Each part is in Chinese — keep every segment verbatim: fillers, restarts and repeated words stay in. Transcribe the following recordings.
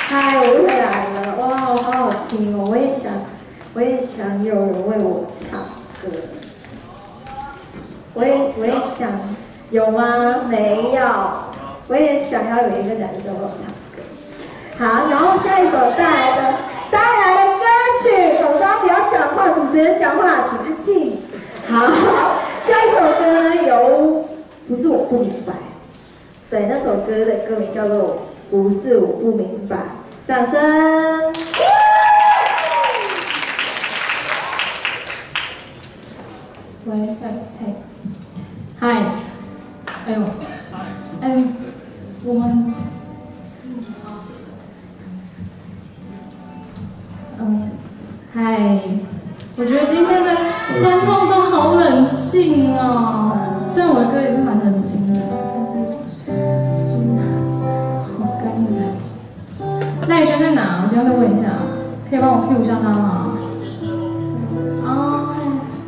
嗨，我又回来了，哇，好好听哦！我也想，我也想有人为我唱歌。我也，我也想，有吗？没有。我也想要有一个男生为我唱歌。好，然后下一首带来的带来的歌曲，总之不要讲话，主持人讲话请安静。好，下一首歌呢由不是我不明白，对，那首歌的歌名叫做《不是我不明白》，掌声。 喂，嘿，嘿，嗨，哎呦，哎，我们，嗯，好，谢谢。嗯，嗨，我觉得今天的观众都好冷静哦。虽然我的歌也是蛮冷静的，但是就是好干的。赖宇轩在哪？我等一下再问一下，可以帮我 Q 一下他吗？哦，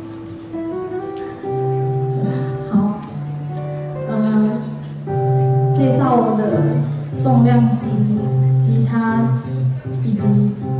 好，呃，介绍我的重量级吉他以及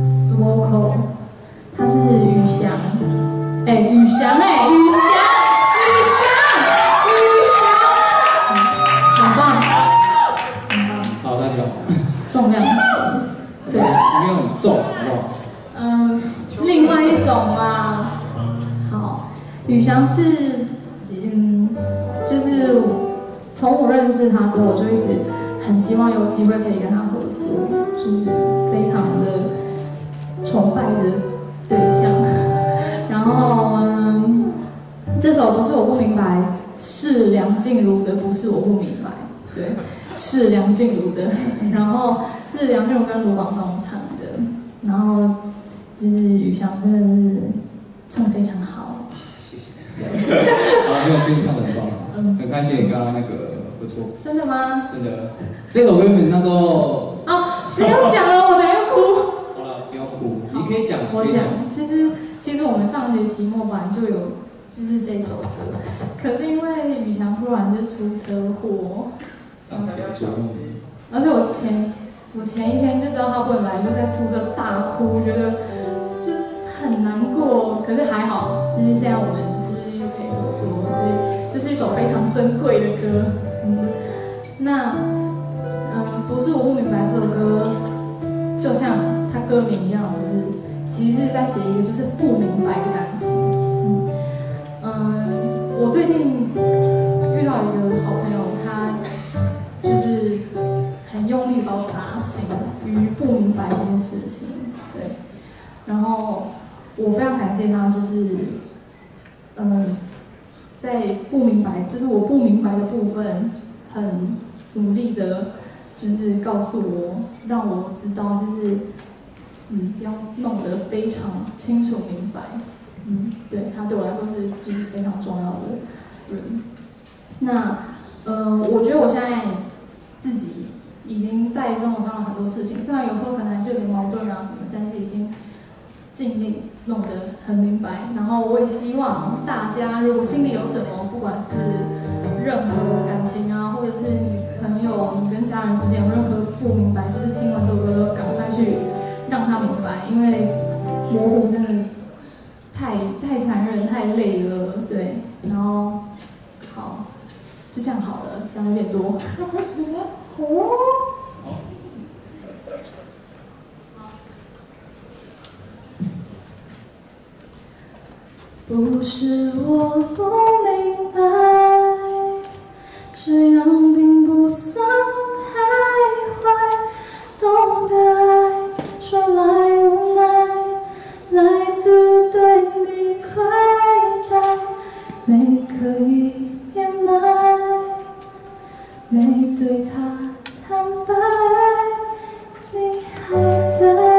vocal， 他是宇翔，哎、欸，宇翔，哎、欸，宇翔，宇翔，宇翔，很棒，很棒。 好，大家好。 重量级，对， 没有很重，好不好？ 嗯，另外一种嘛。好，宇翔是，嗯，就是从我认识他之后，我就一直很希望有机会可以跟他合作，就是非常的崇拜的对象。然后，嗯，这首不是我不明白，是梁静茹的，不是我不明白，对，是梁静茹的。然后是梁静茹跟卢广仲唱的，然后就是宇翔真的是唱得非常好。 谢谢。啊，没有，确实唱得很棒，嗯，很开心你刚刚那个合作。 真的吗？ 真的，这首歌原本那时候哦，谁要讲了，我等下要哭。 好了，不要哭，你可以讲。 我讲，其实其实我们上学期末班就有就是这首歌，可是因为宇翔突然就出车祸， 上台做梦， 而且我前我前一天就知道他不能来，就在宿舍大哭，觉得就是很难过。可是还好，就是现在我们就是又可以合作，所以这是一首非常珍贵的歌。嗯，那嗯，不是我不明白这首歌，就像它歌名一样，就是其实是在写一个就是不明白的感情。嗯嗯，我最近遇到一个好朋友，他就是很用力把我打醒于不明白这件事情，对。然后我非常感谢他，就是嗯，在不明白，就是我不明白的部分，很努力的，就是告诉我，让我知道，就是嗯，要弄得非常清楚明白。嗯，对，他对我来说是就是非常重要的人。那呃，我觉得我现在自己已经在生活上的很多事情，虽然有时候可能还是有点矛盾啊什么，但是已经尽力弄得很明白。然后我也希望大家如果心里有什么，不管是任何感情啊，或者是你朋友、你跟家人之间有任何不明白，就是听完这首歌都赶快去让他明白，因为模糊真的太太残忍、太累了，对。然后好，就这样好了，讲有点多。哦。不是我不明白，这样并不算太坏。懂得爱，说来无奈，来自对你亏待，没刻意掩埋，没对他坦白，你还在。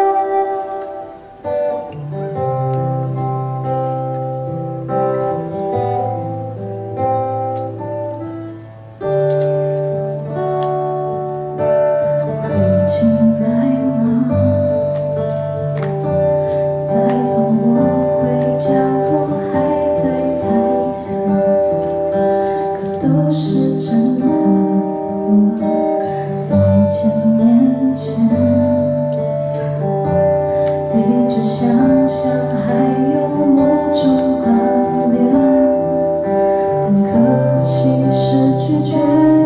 都是真的，早几年前。 像还有某种关联，但可惜是拒绝。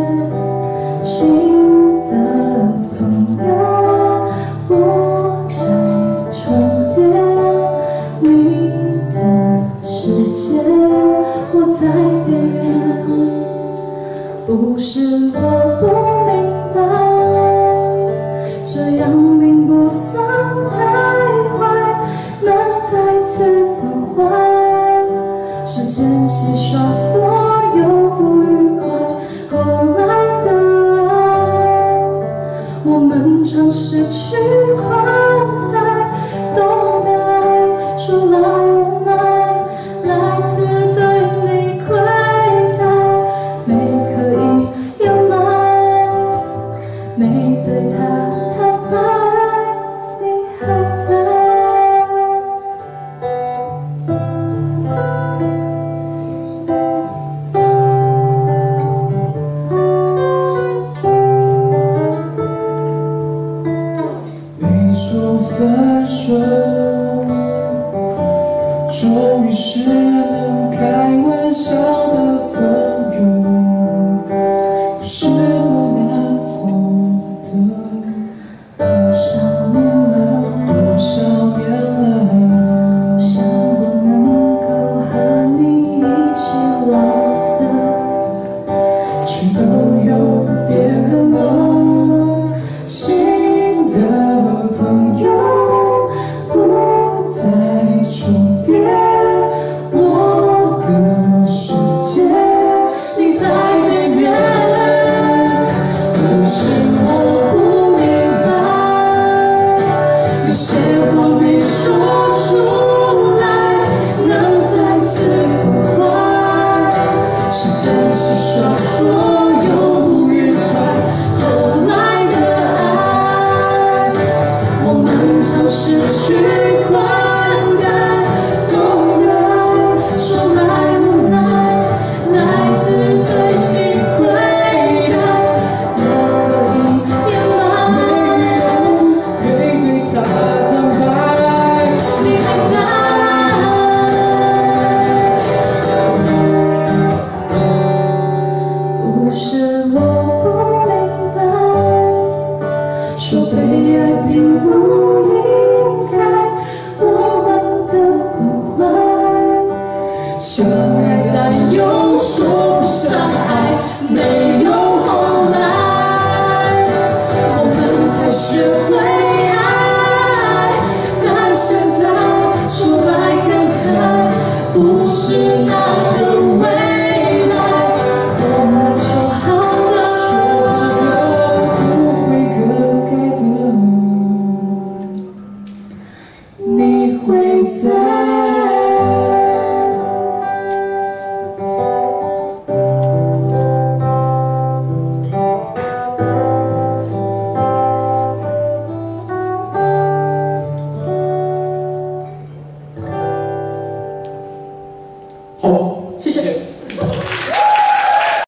新的朋友不再重叠，你的世界我在边缘，不是我不明白，这样并不算太坏，能再次关怀，时间洗刷所有不愉快，后来的我们常失去宽待，懂得爱说来无奈，来自对你亏待，没刻意掩埋，没对他坦白，你还在。 分手，终于是能开玩笑的朋友，不是不难过的。 多少年了， 多少年了， 我想不能够和你一起老的， 却都有点恨了。新的朋友不再重叠，我的世界你在边缘，不是我不明白，有些话没说出来，能再次关怀，是真心说所有不愉快，后来的爱我们常失去宽待，懂得爱说来无奈，来自对你亏待，我可以掩埋，没对他坦白，你还在，不是我不明白，说被爱并不应该，我们的关怀像